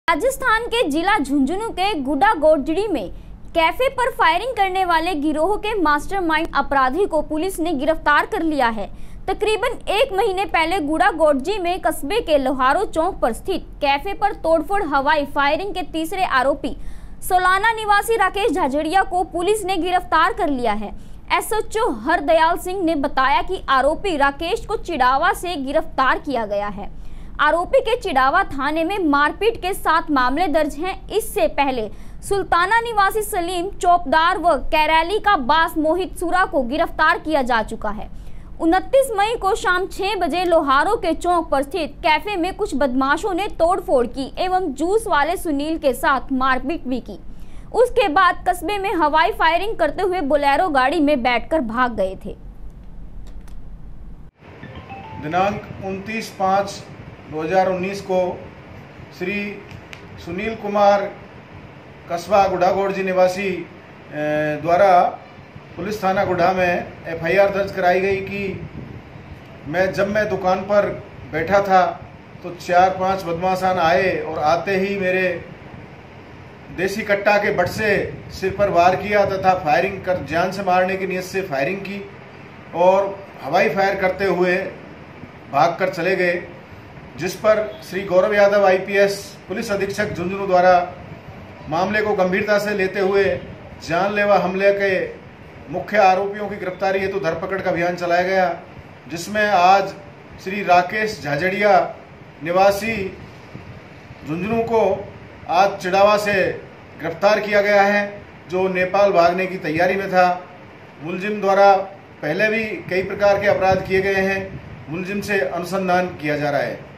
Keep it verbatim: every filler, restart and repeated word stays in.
राजस्थान के जिला झुंझुनू के गुडा गोडजड़ी में कैफे पर फायरिंग करने वाले गिरोह के मास्टरमाइंड अपराधी को पुलिस ने गिरफ्तार कर लिया है। तकरीबन एक महीने पहले गुडा गोडजी में कस्बे के लोहारो चौक पर स्थित कैफे पर तोड़फोड़ हवाई फायरिंग के तीसरे आरोपी सोलाना निवासी राकेश झाझड़िया को पुलिस ने गिरफ्तार कर लिया है। एसएचओ हरदयाल सिंह ने बताया कि आरोपी राकेश को चिड़ावा से गिरफ्तार किया गया है। आरोपी के चिड़ावा थाने में मारपीट के सात मामले दर्ज हैं। इससे पहले सुल्ताना निवासी सलीम चौपदार व कैरैली का बास मोहित सूरा को गिरफ्तार किया जा चुका है। उनतीस मई को शाम छह बजे लोहारो के चौक पर स्थित कैफे में कुछ बदमाशों ने तोड़फोड़ की एवं जूस वाले सुनील के साथ मारपीट भी की। उसके बाद कस्बे में हवाई फायरिंग करते हुए बोलेरो गाड़ी में बैठकर भाग गए थे। दिनांक उनतीस पाँच दो हज़ार उन्नीस को श्री सुनील कुमार कस्बा गुडा गोडजी निवासी द्वारा पुलिस थाना गुडा में एफ आई आर दर्ज कराई गई कि मैं जब मैं दुकान पर बैठा था तो चार पांच बदमाशान आए और आते ही मेरे देसी कट्टा के बट से सिर पर वार किया तथा फायरिंग कर जान से मारने की नीयत से फायरिंग की और हवाई फायर करते हुए भागकर चले गए, जिस पर Shri Gaurav Yadav I P S police अधीक्षक झुंझुनू द्वारा मामले को गंभीरता से लेते हुए जानलेवा हमले के मुख्य आरोपियों की गिरफ्तारी हेतु धरपकड़ का अभियान चलाया गया, जिसमें आज श्री राकेश झाझड़िया निवासी झुंझुनू को आज चिड़ावा से गिरफ्तार किया गया है, जो नेपाल भागने की तैयारी में था। मुलजिम द्वारा पहले भी कई प्रकार के अपराध किए गए हैं। मुलजिम से अनुसंधान किया जा रहा है।